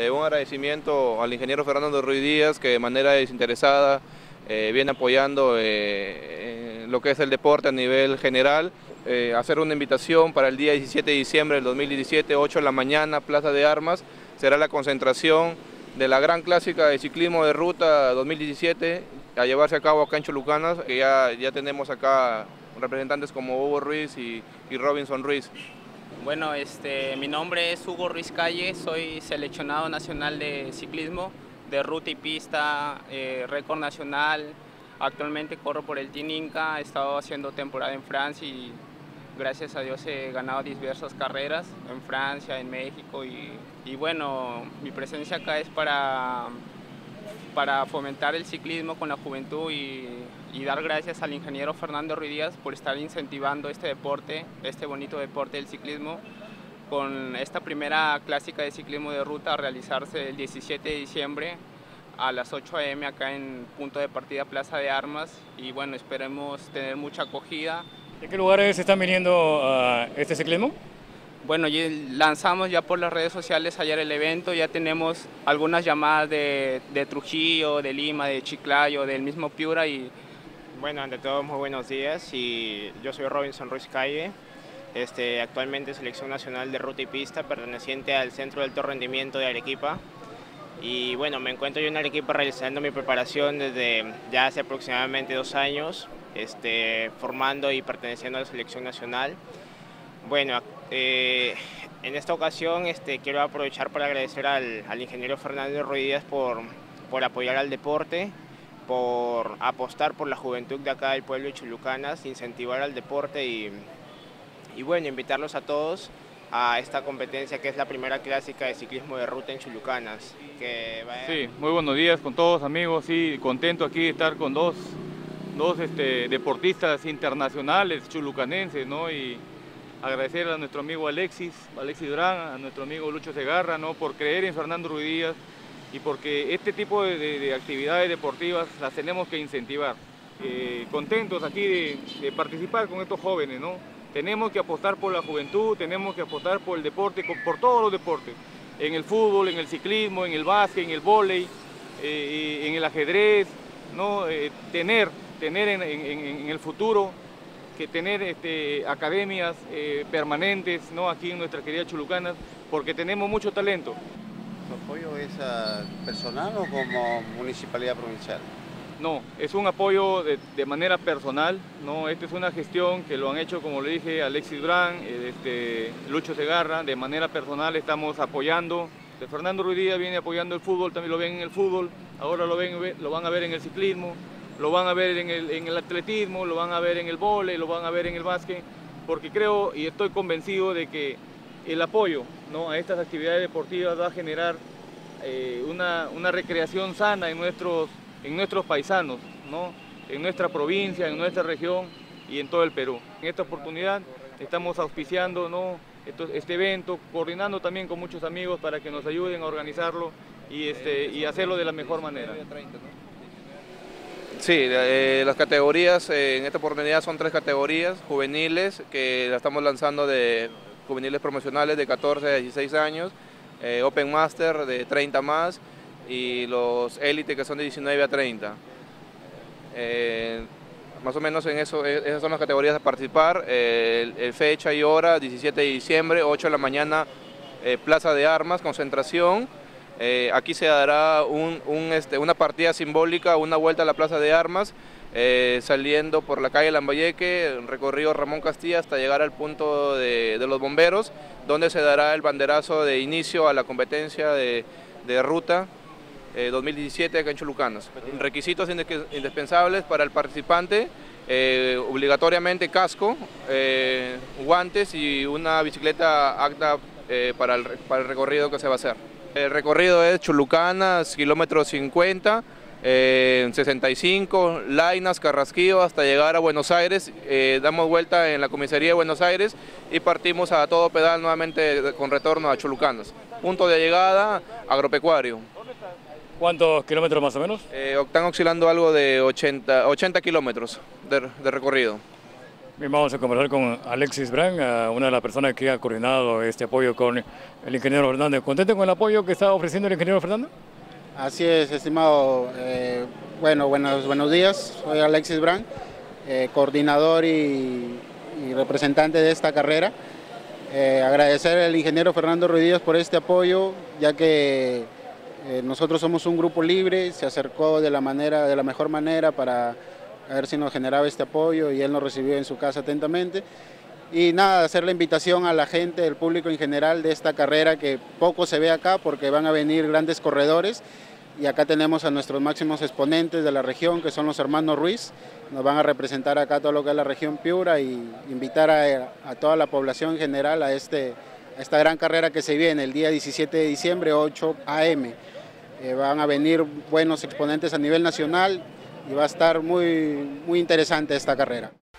Un agradecimiento al ingeniero Fernando Ruiz Díaz, que de manera desinteresada viene apoyando lo que es el deporte a nivel general. Hacer una invitación para el día 17 de diciembre del 2017, 8 de la mañana, Plaza de Armas, será la concentración de la gran clásica de ciclismo de ruta 2017 a llevarse a cabo acá en Chulucanas, que ya tenemos acá representantes como Hugo Ruiz y Robinson Ruiz. Bueno, mi nombre es Hugo Ruiz Calle, soy seleccionado nacional de ciclismo, de ruta y pista, récord nacional. Actualmente corro por el Team Inca, he estado haciendo temporada en Francia y gracias a Dios he ganado diversas carreras en Francia, en México y bueno, mi presencia acá es para fomentar el ciclismo con la juventud y dar gracias al ingeniero Fernando Ruiz Díaz por estar incentivando este deporte, este bonito deporte del ciclismo, con esta primera clásica de ciclismo de ruta a realizarse el 17 de diciembre a las 8 a.m. acá en punto de partida Plaza de Armas y bueno, esperemos tener mucha acogida. ¿De qué lugares están viniendo a este ciclismo? Bueno, lanzamos ya por las redes sociales ayer el evento, ya tenemos algunas llamadas de Trujillo, de Lima, de Chiclayo, del mismo Piura y... Bueno, ante todo muy buenos días y yo soy Robinson Ruiz Calle, actualmente selección nacional de ruta y pista perteneciente al Centro de Alto Rendimiento de Arequipa y bueno, me encuentro yo en Arequipa realizando mi preparación desde ya hace aproximadamente 2 años, formando y perteneciendo a la selección nacional. Bueno, en esta ocasión quiero aprovechar para agradecer al ingeniero Fernando Ruiz Díaz por apoyar al deporte, por apostar por la juventud de acá del pueblo de Chulucanas, incentivar al deporte y bueno, invitarlos a todos a esta competencia que es la primera clásica de ciclismo de ruta en Chulucanas. Sí, muy buenos días con todos amigos, sí, contento aquí de estar con dos deportistas internacionales chulucanenses, ¿no? Y agradecer a nuestro amigo Alexis Durán, a nuestro amigo Lucho Segarra, ¿no? Por creer en Fernando Ruiz Díaz y porque este tipo de actividades deportivas las tenemos que incentivar. Contentos aquí de participar con estos jóvenes, ¿no? Tenemos que apostar por la juventud, tenemos que apostar por el deporte, por todos los deportes, en el fútbol, en el ciclismo, en el básquet, en el vóley, en el ajedrez, ¿no? Tener en el futuro que tener academias permanentes, ¿no? Aquí en nuestra querida Chulucanas, porque tenemos mucho talento. ¿Su apoyo es personal o como municipalidad provincial? No, es un apoyo de manera personal, ¿no? Esta es una gestión que lo han hecho, como le dije, Alexis Durán, Lucho Segarra, de manera personal estamos apoyando. Fernando Ruiz Díaz viene apoyando el fútbol, también lo ven en el fútbol, ahora lo van a ver en el ciclismo, lo van a ver en el atletismo, lo van a ver en el vóley, lo van a ver en el básquet, porque creo y estoy convencido de que el apoyo, ¿no? A estas actividades deportivas va a generar una recreación sana en nuestros paisanos, ¿no? En nuestra provincia, en nuestra región y en todo el Perú. En esta oportunidad estamos auspiciando, ¿no? este evento, coordinando también con muchos amigos para que nos ayuden a organizarlo y hacerlo de la mejor manera. Sí, las categorías en esta oportunidad son 3 categorías juveniles que la estamos lanzando de juveniles promocionales de 14 a 16 años, Open Master de 30 más y los élite que son de 19 a 30. Más o menos en eso, esas son las categorías a participar. Fecha y hora, 17 de diciembre, 8 de la mañana, Plaza de Armas, concentración. Aquí se dará una partida simbólica, una vuelta a la Plaza de Armas, saliendo por la calle Lambayeque, recorrido Ramón Castilla hasta llegar al punto de los bomberos, donde se dará el banderazo de inicio a la competencia de ruta 2017 acá en Chulucanas. Requisitos indispensables para el participante, obligatoriamente casco, guantes y una bicicleta apta para el recorrido que se va a hacer. El recorrido es Chulucanas, kilómetro 50, 65, Lainas, Carrasquillo, hasta llegar a Buenos Aires. Damos vuelta en la comisaría de Buenos Aires y partimos a todo pedal nuevamente con retorno a Chulucanas. Punto de llegada, agropecuario. ¿Cuántos kilómetros más o menos? Están oscilando algo de 80 kilómetros de recorrido. Bien, vamos a conversar con Alexis Brand, una de las personas que ha coordinado este apoyo con el ingeniero Fernando. ¿Contento con el apoyo que está ofreciendo el ingeniero Fernando? Así es, estimado. Buenos días. Soy Alexis Brand, coordinador y representante de esta carrera. Agradecer al ingeniero Fernando Ruiz por este apoyo, ya que nosotros somos un grupo libre, se acercó de la mejor manera para a ver si nos generaba este apoyo y él nos recibió en su casa atentamente. Y nada, hacer la invitación a la gente, el público en general de esta carrera, que poco se ve acá porque van a venir grandes corredores, y acá tenemos a nuestros máximos exponentes de la región, que son los hermanos Ruiz. Nos van a representar acá todo lo que es la región Piura, y invitar a toda la población en general a esta gran carrera que se viene el día 17 de diciembre, 8 a.m. Van a venir buenos exponentes a nivel nacional y va a estar muy interesante esta carrera.